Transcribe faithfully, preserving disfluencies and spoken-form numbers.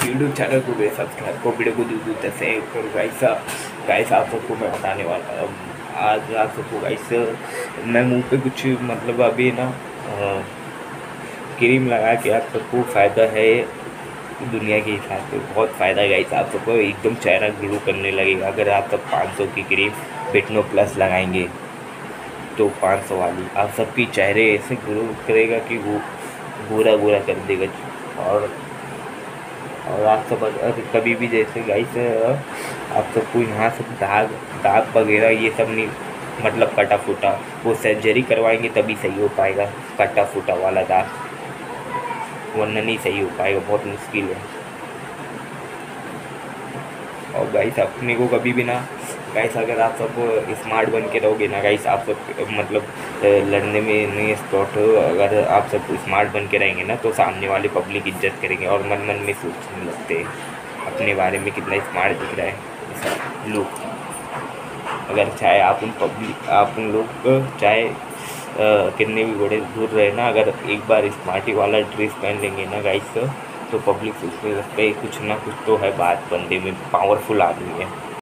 YouTube channel को भी subscribe को वीडियो को दूर दूर तक शेयर करो गाइस। गाइस आप सबको मैं बताने वाला हूँ आज आप सबको गाइस, मैं मुंह पे कुछ मतलब अभी ना क्रीम लगा के आप सबको फ़ायदा है दुनिया के हिसाब से बहुत फ़ायदा है गाइस। आप सबको एकदम चेहरा ग्लो करने लगेगा अगर आप सब पाँच सौ की क्रीम बिटनो प्लस लगाएंगे तो पाँच सौ वाली आप सबकी चेहरे ऐसे ग्लो करेगा कि वो गोरा गोरा कर देगा। और और आप सब अगर कभी भी जैसे गाइस आप सबको यहाँ सब दाग दाग वगैरह ये सब नहीं मतलब कटा फूटा वो सर्जरी करवाएंगे तभी सही हो पाएगा। कटा फूटा वाला दाग वरना नहीं सही हो पाएगा, बहुत मुश्किल है। और गाइस अपने को कभी भी ना गाइस अगर आप सब स्मार्ट बन के रहोगे ना गाइस, आप सब मतलब लड़ने में नहीं स्पॉट हो। अगर आप सब स्मार्ट बन के रहेंगे ना तो सामने वाले पब्लिक इज्जत करेंगे और मन मन में सोचने लगते हैं अपने बारे में कितना स्मार्ट दिख रहा है सब लोग। अगर चाहे आप उन पब्लिक आप उन लोग चाहे कितने भी बड़े दूर रहे ना, अगर एक बार स्मार्टी वाला ड्रेस पहन लेंगे ना गाइस तो पब्लिक सोचने लगता है कुछ ना कुछ तो है बात, बंदे में पावरफुल आदमी है।